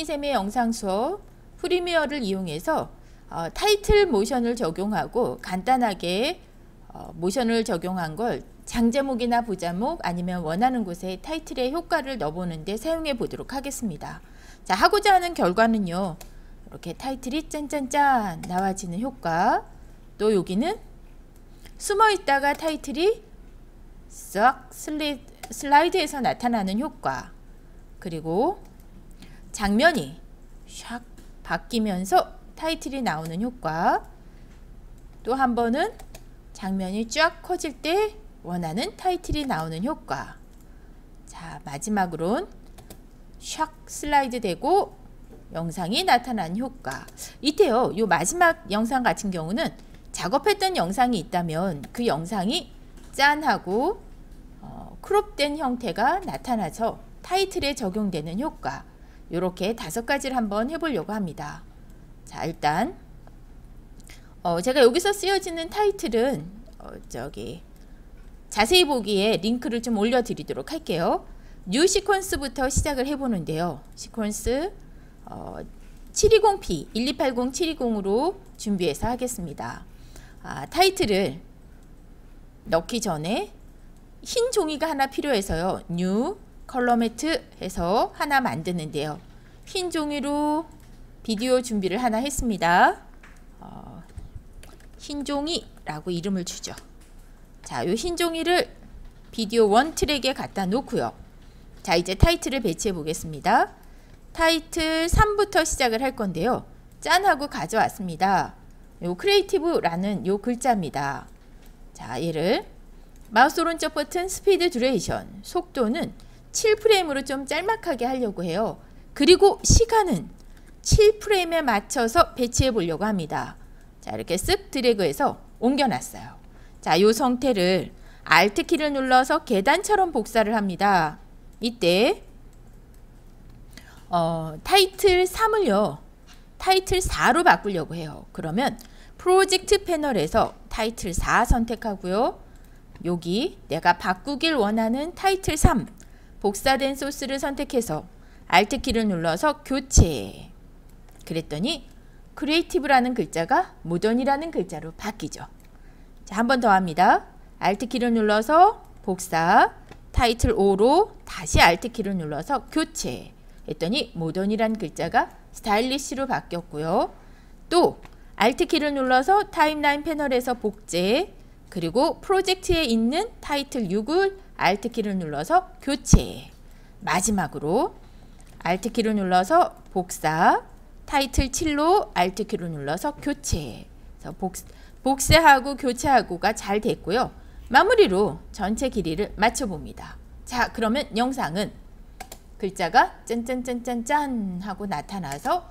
신이샘의 영상 수업 프리미어를 이용해서 타이틀 모션을 적용하고 간단하게 모션을 적용한 걸 장제목이나 부자목 아니면 원하는 곳에 타이틀의 효과를 넣어보는데 사용해 보도록 하겠습니다. 자, 하고자 하는 결과는요, 이렇게 타이틀이 짠짠짠 나와지는 효과, 또 여기는 숨어 있다가 타이틀이 싹 슬라이드에서 나타나는 효과, 그리고 장면이 샥 바뀌면서 타이틀이 나오는 효과, 또 한 번은 장면이 쫙 커질 때 원하는 타이틀이 나오는 효과. 자, 마지막으론 샥 슬라이드 되고 영상이 나타나는 효과. 이때요, 요 마지막 영상 같은 경우는 작업했던 영상이 있다면 그 영상이 짠하고 크롭된 형태가 나타나서 타이틀에 적용되는 효과. 요렇게 5가지를 한번 해보려고 합니다. 자, 일단 제가 여기서 쓰여지는 타이틀은 자세히 보기에 링크를 좀 올려드리도록 할게요. 뉴 시퀀스부터 시작을 해보는데요. 시퀀스 720p 1280720으로 준비해서 하겠습니다. 타이틀을 넣기 전에 흰 종이가 하나 필요해서요. 뉴 컬러 매트 해서 하나 만드는데요. 흰 종이로 비디오 준비를 하나 했습니다. 흰 종이라고 이름을 주죠. 자, 요 흰 종이를 비디오 1 트랙에 갖다 놓고요. 자, 이제 타이틀을 배치해 보겠습니다. 타이틀 3부터 시작을 할 건데요. 짠하고 가져왔습니다. 요 크리에이티브라는 요 글자입니다. 자, 얘를 마우스 오른쪽 버튼 스피드 듀레이션, 속도는 7프레임으로 좀 짤막하게 하려고 해요. 그리고 시간은 7프레임에 맞춰서 배치해 보려고 합니다. 자, 이렇게 쓱 드래그해서 옮겨놨어요. 자, 요 상태를 Alt 키를 눌러서 계단처럼 복사를 합니다. 이때 타이틀 3을요, 타이틀 4로 바꾸려고 해요. 그러면 프로젝트 패널에서 타이틀 4 선택하고요. 여기 내가 바꾸길 원하는 타이틀 3 복사된 소스를 선택해서 Alt 키를 눌러서 교체. 그랬더니 크리에이티브라는 글자가 모던이라는 글자로 바뀌죠. 자, 한 번 더 합니다. Alt 키를 눌러서 복사, 타이틀 5로 다시 Alt 키를 눌러서 교체 했더니 모던이라는 글자가 스타일리시로 바뀌었고요. 또 Alt 키를 눌러서 타임라인 패널에서 복제, 그리고 프로젝트에 있는 타이틀 6을 Alt 키를 눌러서 교체. 마지막으로 Alt 키를 눌러서 복사, 타이틀 7로 Alt 키를 눌러서 교체. 그래서 복사하고 교체하고가 잘 됐고요. 마무리로 전체 길이를 맞춰봅니다. 자, 그러면 영상은 글자가 짠짠짠짠짠 하고 나타나서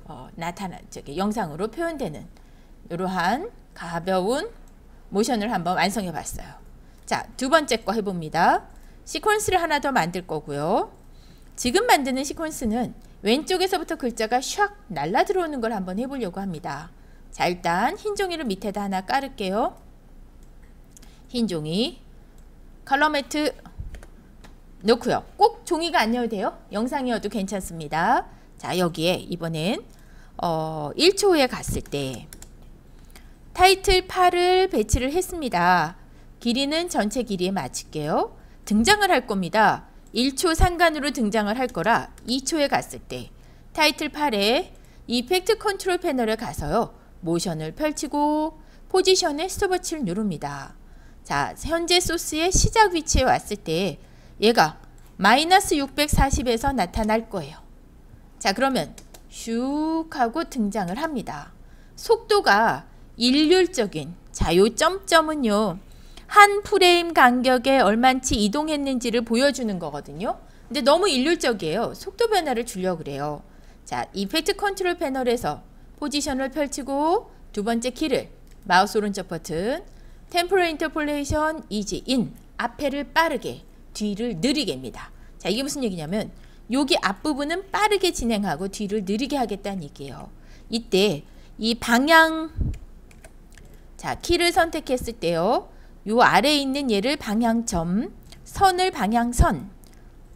영상으로 표현되는 이러한 가벼운 모션을 한번 완성해 봤어요. 자, 두 번째 거 해봅니다. 시퀀스를 하나 더 만들 거고요. 지금 만드는 시퀀스는 왼쪽에서부터 글자가 샥 날라 들어오는 걸 한번 해보려고 합니다. 자, 일단 흰 종이를 밑에다 하나 깔을게요. 흰 종이 컬러 매트 놓고요. 꼭 종이가 아니어도 돼요. 영상이어도 괜찮습니다. 자, 여기에 이번엔 1초에 갔을 때 타이틀 8을 배치를 했습니다. 길이는 전체 길이에 맞출게요. 등장을 할 겁니다. 1초 상간으로 등장을 할 거라 2초에 갔을 때 타이틀 8에 이펙트 컨트롤 패널에 가서요. 모션을 펼치고 포지션에 스톱워치를 누릅니다. 자, 현재 소스의 시작 위치에 왔을 때 얘가 마이너스 640에서 나타날 거예요. 자, 그러면 슉 하고 등장을 합니다. 속도가 일률적인, 자, 요 점점은요, 한 프레임 간격에 얼만치 이동했는지를 보여주는 거거든요. 근데 너무 일률적이에요. 속도 변화를 주려고 그래요. 자, 이펙트 컨트롤 패널에서 포지션을 펼치고 두 번째 키를 마우스 오른쪽 버튼 템포럴 인터폴레이션 이지 인, 앞에를 빠르게 뒤를 느리게입니다. 자, 이게 무슨 얘기냐면 여기 앞부분은 빠르게 진행하고 뒤를 느리게 하겠다는 얘기예요. 이때 이 방향, 자, 키를 선택했을 때요, 요 아래에 있는 얘를 방향점, 선을 방향선,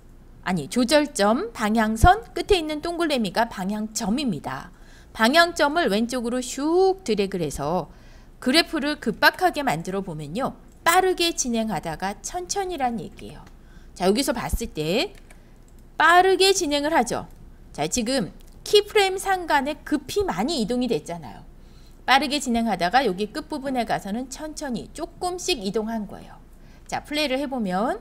아니 조절점, 방향선, 끝에 있는 동그라미가 방향점입니다. 방향점을 왼쪽으로 슉 드래그를 해서 그래프를 급박하게 만들어 보면요. 빠르게 진행하다가 천천히란 얘기예요. 자, 여기서 봤을 때 빠르게 진행을 하죠. 자, 지금 키프레임 상간에 급히 많이 이동이 됐잖아요. 빠르게 진행하다가 여기 끝부분에 가서는 천천히 조금씩 이동한 거예요. 자, 플레이를 해보면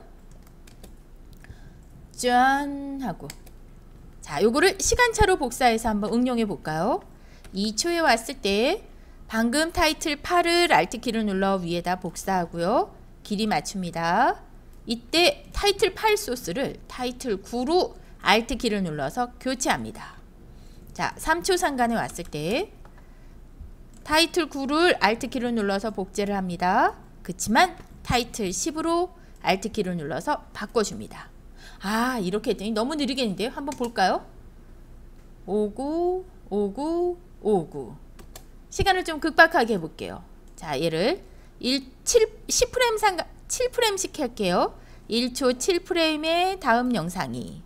짠 하고, 자, 요거를 시간차로 복사해서 한번 응용해 볼까요? 2초에 왔을 때 방금 타이틀 8을 Alt키를 눌러 위에다 복사하고요. 길이 맞춥니다. 이때 타이틀 8 소스를 타이틀 9로 Alt키를 눌러서 교체합니다. 자, 3초 상간에 왔을 때 타이틀 9를 Alt키를 눌러서 복제를 합니다. 그치만 타이틀 10으로 Alt키를 눌러서 바꿔줍니다. 아, 이렇게 했더니 너무 느리겠는데요? 한번 볼까요? 59, 59, 59. 시간을 좀 급박하게 해볼게요. 자, 얘를 10프레임 상간 7프레임씩 할게요. 1초 7프레임의 다음 영상이.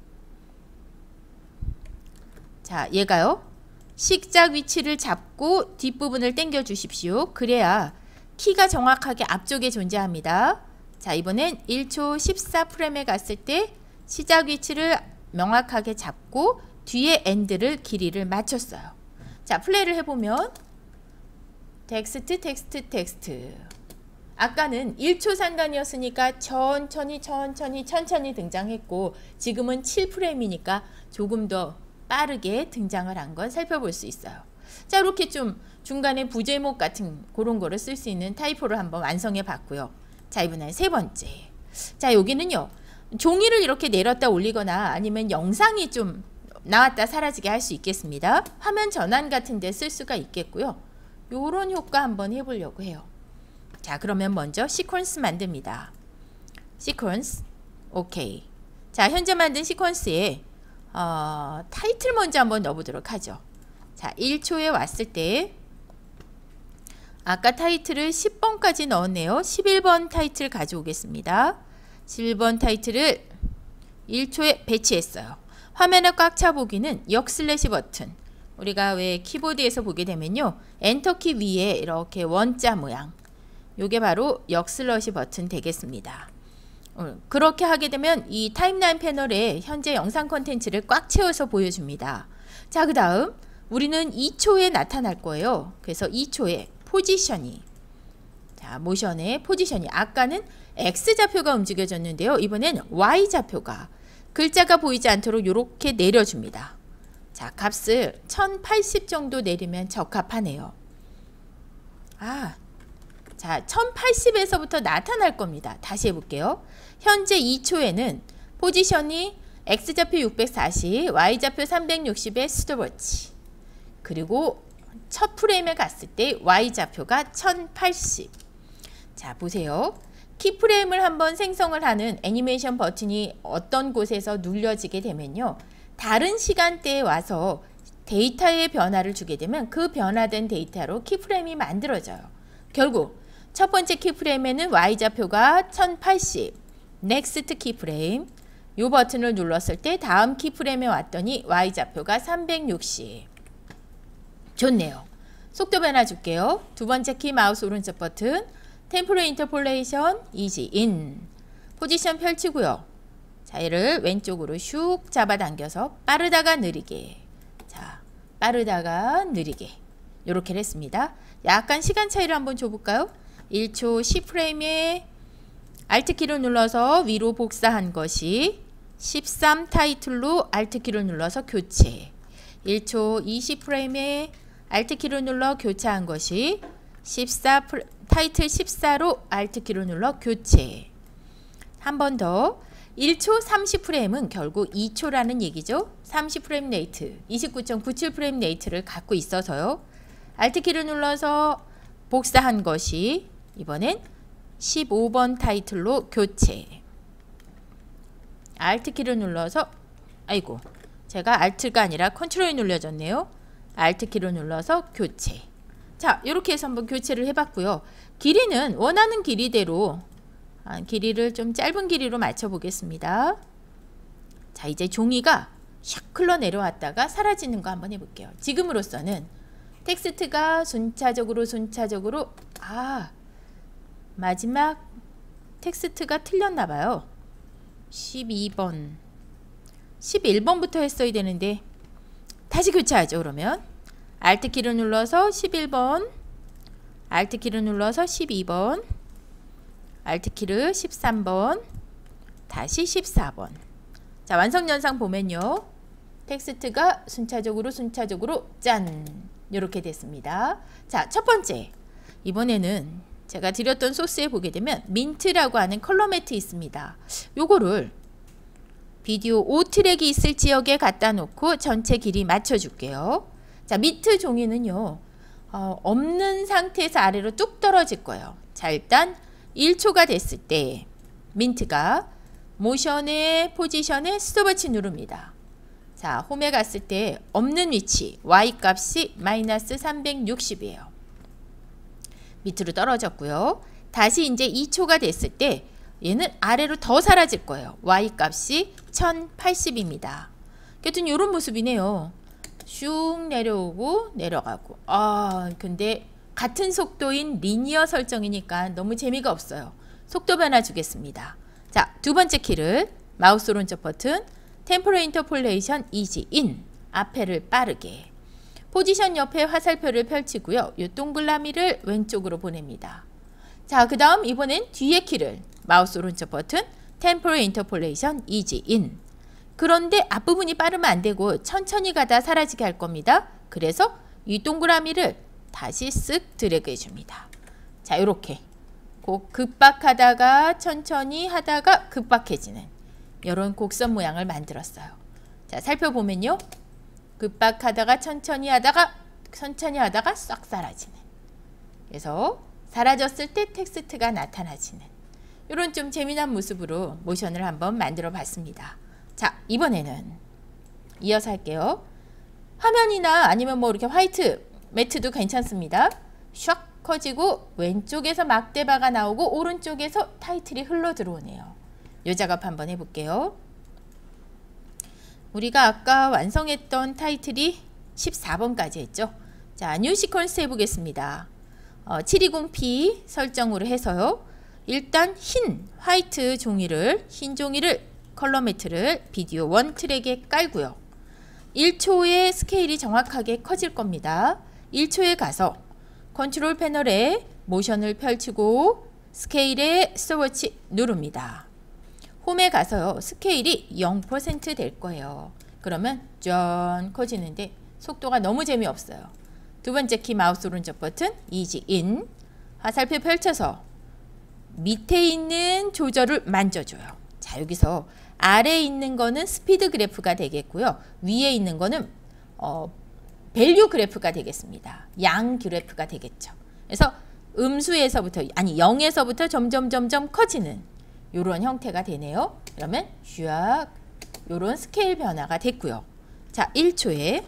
자, 얘가요. 시작 위치를 잡고 뒷부분을 당겨 주십시오. 그래야 키가 정확하게 앞쪽에 존재합니다. 자, 이번엔 1초 14프레임에 갔을 때 시작 위치를 명확하게 잡고 뒤에 엔드를 길이를 맞췄어요. 자, 플레이를 해보면 텍스트 아까는 1초 상간이었으니까 천천히 등장했고 지금은 7프레임이니까 조금 더 빠르게 등장을 한 걸 살펴볼 수 있어요. 자, 이렇게 좀 중간에 부제목 같은 그런 거를 쓸 수 있는 타이포를 한번 완성해 봤고요. 자, 이번엔 세 번째. 자, 여기는요. 종이를 이렇게 내렸다 올리거나 아니면 영상이 좀 나왔다 사라지게 할 수 있겠습니다. 화면 전환 같은 데 쓸 수가 있겠고요. 요런 효과 한번 해보려고 해요. 자, 그러면 먼저 시퀀스 만듭니다. 시퀀스, 오케이. 자, 현재 만든 시퀀스에 타이틀 먼저 한번 넣어보도록 하죠. 자, 1초에 왔을 때 아까 타이틀을 10번까지 넣었네요. 11번 타이틀 가져오겠습니다. 11번 타이틀을 1초에 배치했어요. 화면을 꽉 차보기는 역슬래시 버튼. 우리가 왜 키보드에서 보게 되면요. 엔터키 위에 이렇게 원자 모양. 요게 바로 역슬래시 버튼 되겠습니다. 그렇게 하게 되면 이 타임라인 패널에 현재 영상 콘텐츠를 꽉 채워서 보여줍니다. 자, 그 다음 우리는 2초에 나타날 거예요. 그래서 2초에 포지션이, 자, 모션의 포지션이 아까는 X좌표가 움직여졌는데요. 이번엔 Y좌표가 글자가 보이지 않도록 이렇게 내려줍니다. 자, 값을 1080 정도 내리면 적합하네요. 자, 1080에서부터 나타날 겁니다. 다시 해볼게요. 현재 2초에는 포지션이 X좌표 640, Y좌표 360의 스톱워치. 그리고 첫 프레임에 갔을 때 Y좌표가 1080. 자, 보세요. 키프레임을 한번 생성을 하는 애니메이션 버튼이 어떤 곳에서 눌려지게 되면요. 다른 시간대에 와서 데이터의 변화를 주게 되면 그 변화된 데이터로 키프레임이 만들어져요. 결국 첫 번째 키프레임에는 Y좌표가 1080, 넥스트 키프레임, 이 버튼을 눌렀을 때 다음 키프레임에 왔더니 Y좌표가 360. 좋네요. 속도 변화 줄게요. 두 번째 키 마우스 오른쪽 버튼, 템포럴 인터폴레이션, 이지 인. 포지션 펼치고요. 자, 얘를 왼쪽으로 슉 잡아당겨서 빠르다가 느리게. 자, 빠르다가 느리게. 이렇게 했습니다. 약간 시간 차이를 한번 줘볼까요? 1초 10프레임에 Alt키를 눌러서 위로 복사한 것이 13 타이틀로 Alt키를 눌러서 교체. 1초 20프레임에 Alt키를 눌러 교체한 것이 14 타이틀 14로 Alt키를 눌러 교체. 한 번 더. 1초 30프레임은 결국 2초라는 얘기죠. 30프레임 레이트, 29.97프레임 레이트를 갖고 있어서요. Alt키를 눌러서 복사한 것이 이번엔 15번 타이틀로 교체. Alt키를 눌러서, 아이고, 제가 Alt가 아니라 컨트롤이 눌려졌네요. Alt키를 눌러서 교체. 자, 이렇게 해서 한번 교체를 해봤고요. 길이는 원하는 길이대로 길이를 좀 짧은 길이로 맞춰 보겠습니다. 자, 이제 종이가 샥 흘러 내려왔다가 사라지는 거 한번 해볼게요. 지금으로서는 텍스트가 순차적으로 마지막 텍스트가 틀렸나 봐요. 12번 11번부터 했어야 되는데 다시 교체하죠. 그러면 Alt키를 눌러서 11번, Alt키를 눌러서 12번, Alt키를 13번, 다시 14번. 자, 완성연상 보면요. 텍스트가 순차적으로 짠! 이렇게 됐습니다. 자, 첫 번째. 이번에는 제가 드렸던 소스에 보게 되면 민트라고 하는 컬러 매트 있습니다. 요거를 비디오 5트랙이 있을 지역에 갖다 놓고 전체 길이 맞춰줄게요. 자, 민트 종이는요. 없는 상태에서 아래로 뚝 떨어질 거예요. 자, 일단 1초가 됐을 때 민트가 모션의 포지션에 스톱워치 누릅니다. 자, 홈에 갔을 때 없는 위치 Y값이 마이너스 360이에요. 밑으로 떨어졌고요. 다시 이제 2초가 됐을 때 얘는 아래로 더 사라질 거예요. Y값이 1080입니다. 하여튼 이런 모습이네요. 슉 내려오고 내려가고. 근데 같은 속도인 리니어 설정이니까 너무 재미가 없어요. 속도 변화 주겠습니다. 자, 두 번째 키를 마우스 오른쪽 버튼 템포럴 인터폴레이션 이지 인 앞에를 빠르게 포지션 옆에 화살표를 펼치고요. 이 동그라미를 왼쪽으로 보냅니다. 자, 그 다음 이번엔 뒤에 키를 마우스 오른쪽 버튼 템포럴 인터폴레이션 이지 인 그런데 앞부분이 빠르면 안 되고 천천히 가다 사라지게 할 겁니다. 그래서 이 동그라미를 다시 쓱 드래그 해줍니다. 자, 이렇게 급박하다가 천천히 하다가 급박해지는 이런 곡선 모양을 만들었어요. 자, 살펴보면요. 급박하다가 천천히 하다가 싹 사라지는. 그래서 사라졌을 때 텍스트가 나타나지는 이런 좀 재미난 모습으로 모션을 한번 만들어 봤습니다. 자, 이번에는 이어서 할게요. 화면이나 아니면 뭐 이렇게 화이트 매트도 괜찮습니다. 샥 커지고 왼쪽에서 막대바가 나오고 오른쪽에서 타이틀이 흘러 들어오네요. 이 작업 한번 해볼게요. 우리가 아까 완성했던 타이틀이 14번까지 했죠. 자, 뉴 시퀀스 해보겠습니다. 720p 설정으로 해서요. 일단 흰 종이를 컬러 매트를 비디오 1 트랙에 깔고요. 1초에 스케일이 정확하게 커질 겁니다. 1초에 가서 컨트롤 패널에 모션을 펼치고 스케일에 스톱워치 누릅니다. 홈에 가서요. 스케일이 0% 될 거예요. 그러면 짠 커지는데 속도가 너무 재미없어요. 두 번째 키 마우스 오른쪽 버튼 이지 인 화살표 펼쳐서 밑에 있는 조절을 만져줘요. 자, 여기서 아래에 있는 거는 스피드 그래프가 되겠고요. 위에 있는 거는 밸류 그래프가 되겠습니다. 양 그래프가 되겠죠. 그래서 음수에서부터 0에서부터 점점 커지는 이런 형태가 되네요. 그러면 슈악 이런 스케일 변화가 됐고요. 자, 1초에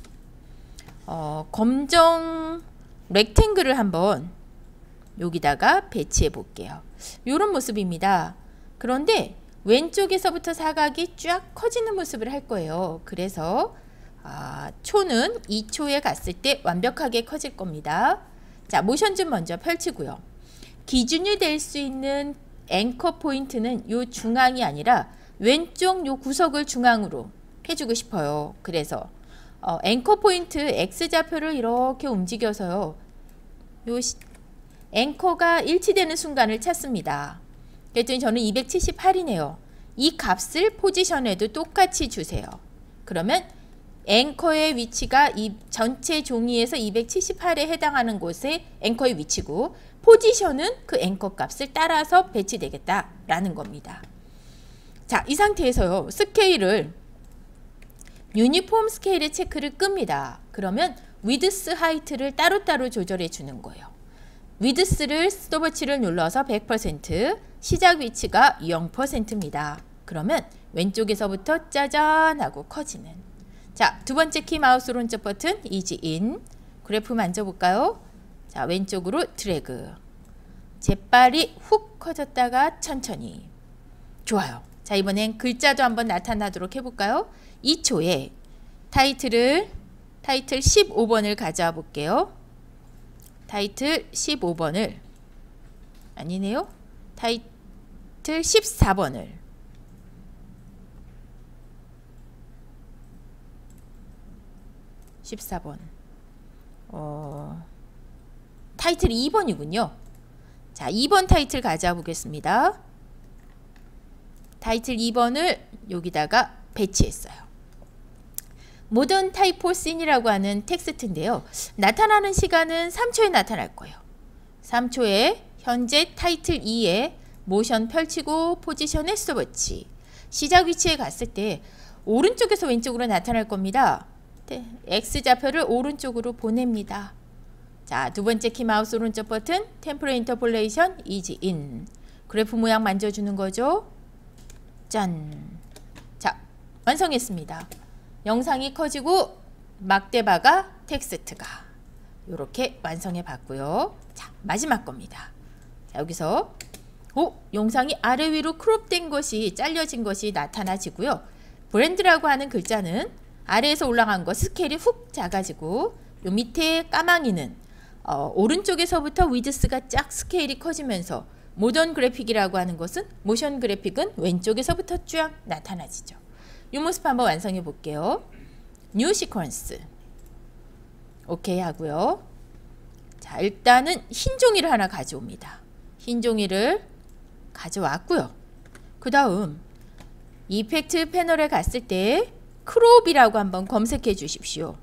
검정 렉탱글을 한번 여기다가 배치해 볼게요. 이런 모습입니다. 그런데 왼쪽에서부터 사각이 쫙 커지는 모습을 할 거예요. 그래서 초는 2초에 갔을 때 완벽하게 커질 겁니다. 자, 모션 좀 먼저 펼치고요. 기준이 될 수 있는 앵커 포인트는 요 중앙이 아니라 왼쪽 요 구석을 중앙으로 해주고 싶어요. 그래서 앵커 포인트 X좌표를 이렇게 움직여서요. 요 앵커가 일치되는 순간을 찾습니다. 그랬더니 저는 278이네요. 이 값을 포지션에도 똑같이 주세요. 그러면 앵커의 위치가 이 전체 종이에서 278에 해당하는 곳에 앵커의 위치고 포지션은 그 앵커 값을 따라서 배치되겠다라는 겁니다. 자, 이 상태에서요. 스케일을 유니폼 스케일의 체크를 끕니다. 그러면 위드스 하이트를 따로따로 조절해 주는 거예요. 위드스를 스톱워치를 눌러서 100%, 시작 위치가 0%입니다. 그러면 왼쪽에서부터 짜잔 하고 커지는. 자, 두 번째 키 마우스 오른쪽 버튼 이지 인 그래프 만져볼까요? 자, 왼쪽으로 드래그. 재빨리 훅 커졌다가 천천히. 좋아요. 자, 이번엔 글자도 한번 나타나도록 해볼까요? 2초에 타이틀 15번을 가져와 볼게요. 타이틀 15번을 아니네요. 타이틀 14번을 타이틀 2번이군요. 자, 2번 타이틀 가져와 보겠습니다. 타이틀 2번을 여기다가 배치했어요. 모던 타이포 씬이라고 하는 텍스트인데요. 나타나는 시간은 3초에 나타날 거예요. 3초에 현재 타이틀 2에 모션 펼치고 포지션에 스톱워치. 시작 위치에 갔을 때 오른쪽에서 왼쪽으로 나타날 겁니다. X좌표를 오른쪽으로 보냅니다. 자, 두 번째 키 마우스 오른쪽 버튼 템포럴 인터폴레이션 이지 인. 그래프 모양 만져주는 거죠. 짠. 자, 완성했습니다. 영상이 커지고 막대바가 텍스트가 이렇게 완성해 봤고요. 자, 마지막 겁니다. 자, 여기서 영상이 아래 위로 크롭된 것이 잘려진 것이 나타나지고요. 브랜드라고 하는 글자는 아래에서 올라간 거 스케일이 훅 작아지고 요 밑에 까망이는 오른쪽에서부터 위드스가 쫙 스케일이 커지면서 모던 그래픽이라고 하는 것은 모션 그래픽은 왼쪽에서부터 쫙 나타나지죠. 이 모습 한번 완성해 볼게요. 뉴 시퀀스 오케이 하고요. 자, 일단은 흰 종이를 하나 가져옵니다. 흰 종이를 가져왔고요. 그 다음 이펙트 패널에 갔을 때 크롭이라고 한번 검색해 주십시오.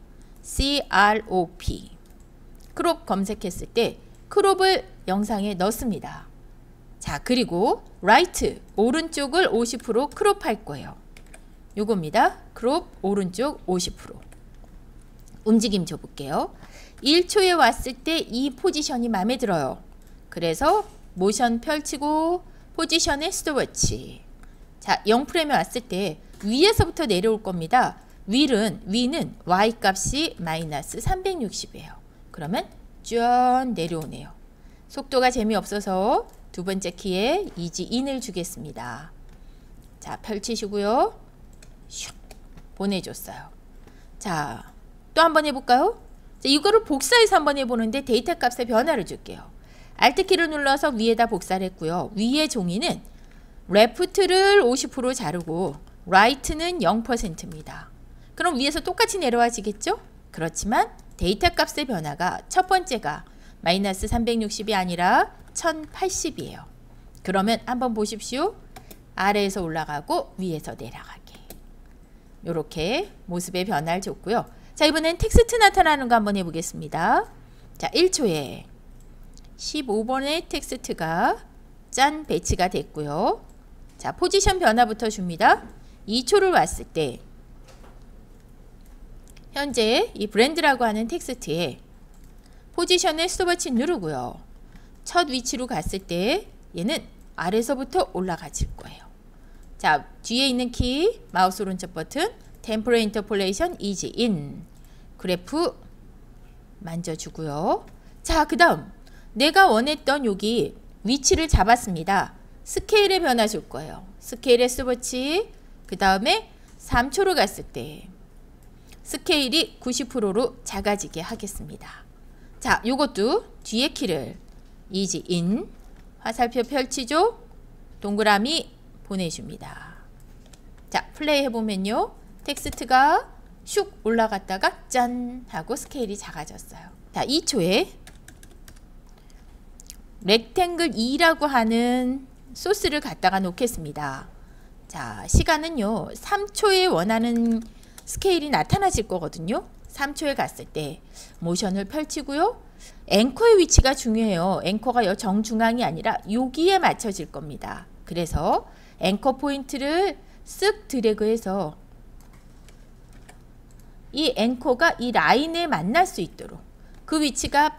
CROP 크롭 검색했을 때 크롭을 영상에 넣습니다. 자, 그리고 라이트 오른쪽을 50% 크롭할 거예요. 요겁니다. 크롭 오른쪽 50% 움직임 줘볼게요. 1초에 왔을 때 이 포지션이 마음에 들어요. 그래서 모션 펼치고 포지션에 스톱워치. 자, 0프레임에 왔을 때 위에서부터 내려올 겁니다. 위는 Y 값이 마이너스 360이에요. 그러면 쭉 내려오네요. 속도가 재미없어서 두 번째 키에 이지 인을 주겠습니다. 자, 펼치시고요. 슉 보내줬어요. 자, 또 한번 해볼까요? 자, 이거를 복사해서 한번 해보는데 데이터 값에 변화를 줄게요. Alt키를 눌러서 위에다 복사를 했고요. 위의 종이는 레프트를 50% 자르고 라이트는 0%입니다. 그럼 위에서 똑같이 내려와지겠죠? 그렇지만 데이터 값의 변화가 첫 번째가 마이너스 360이 아니라 1080이에요. 그러면 한번 보십시오. 아래에서 올라가고 위에서 내려가게. 이렇게 모습의 변화를 줬고요. 자, 이번엔 텍스트 나타나는 거 한번 해보겠습니다. 자, 1초에 15번의 텍스트가 짠 배치가 됐고요. 자, 포지션 변화부터 줍니다. 2초를 왔을 때 현재 이 브랜드라고 하는 텍스트에 포지션에 스톱워치 누르고요. 첫 위치로 갔을 때 얘는 아래서부터 올라가질 거예요. 자, 뒤에 있는 키 마우스 오른쪽 버튼 템포럴 인터폴레이션 이지 인 그래프 만져주고요. 자, 그 다음 내가 원했던 여기 위치를 잡았습니다. 스케일의 변화 줄 거예요. 스케일의 스톱워치 그 다음에 3초로 갔을 때 스케일이 90%로 작아지게 하겠습니다. 자, 요것도 뒤에 키를 이지 인 화살표 펼치죠. 동그라미 보내줍니다. 자, 플레이 해보면요. 텍스트가 슉 올라갔다가 짠 하고 스케일이 작아졌어요. 자, 2초에 렉탱글 2라고 하는 소스를 갖다가 놓겠습니다. 자, 시간은요 3초에 원하는 스케일이 나타나질 거거든요. 3초에 갔을 때 모션을 펼치고요. 앵커의 위치가 중요해요. 앵커가 정중앙이 아니라 여기에 맞춰질 겁니다. 그래서 앵커 포인트를 쓱 드래그해서 이 앵커가 이 라인에 만날 수 있도록 그 위치가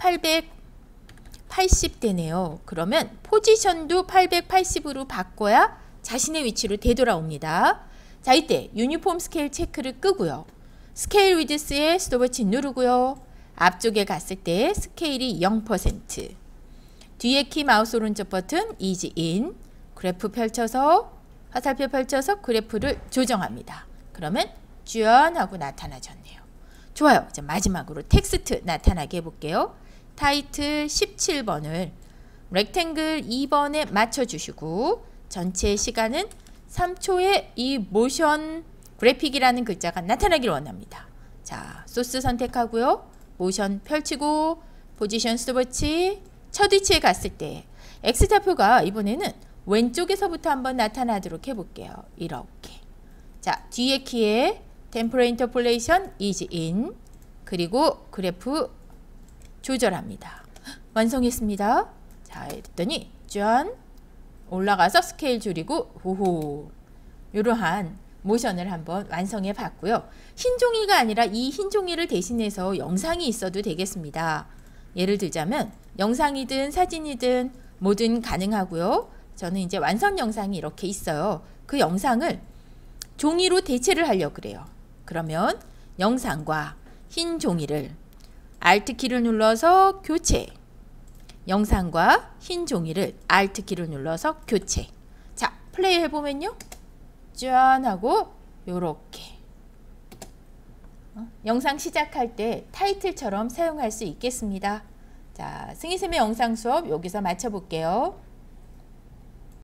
880대네요. 그러면 포지션도 880으로 바꿔야 자신의 위치로 되돌아옵니다. 자, 이때 유니폼 스케일 체크를 끄고요. 스케일 위드스에 스톱워치 누르고요. 앞쪽에 갔을 때 스케일이 0%. 뒤에 키 마우스 오른쪽 버튼 이지 인 그래프 펼쳐서 화살표 펼쳐서 그래프를 조정합니다. 그러면 짠 하고 나타나졌네요. 좋아요. 이제 마지막으로 텍스트 나타나게 해볼게요. 타이틀 17번을 렉탱글 2번에 맞춰주시고 전체 시간은 3초에 이 모션 그래픽이라는 글자가 나타나길 원합니다. 자, 소스 선택하고요. 모션 펼치고 포지션 스톱워치 첫 위치에 갔을 때 X좌표가 이번에는 왼쪽에서부터 한번 나타나도록 해볼게요. 이렇게. 자, 뒤에 키에 템포럴 인터폴레이션 is in 그리고 그래프 조절합니다. 완성했습니다. 자, 했더니 짠 올라가서 스케일 줄이고 호호 이러한 모션을 한번 완성해 봤고요. 흰 종이가 아니라 이 흰 종이를 대신해서 영상이 있어도 되겠습니다. 예를 들자면 영상이든 사진이든 뭐든 가능하고요. 저는 이제 완성 영상이 이렇게 있어요. 그 영상을 종이로 대체를 하려고 그래요. 그러면 영상과 흰 종이를 Alt키를 눌러서 교체, 영상과 흰 종이를 Alt키를 눌러서 교체. 자, 플레이 해보면요. 짠 하고 요렇게 영상 시작할 때 타이틀처럼 사용할 수 있겠습니다. 자, 승희쌤의 영상 수업 여기서 마쳐볼게요.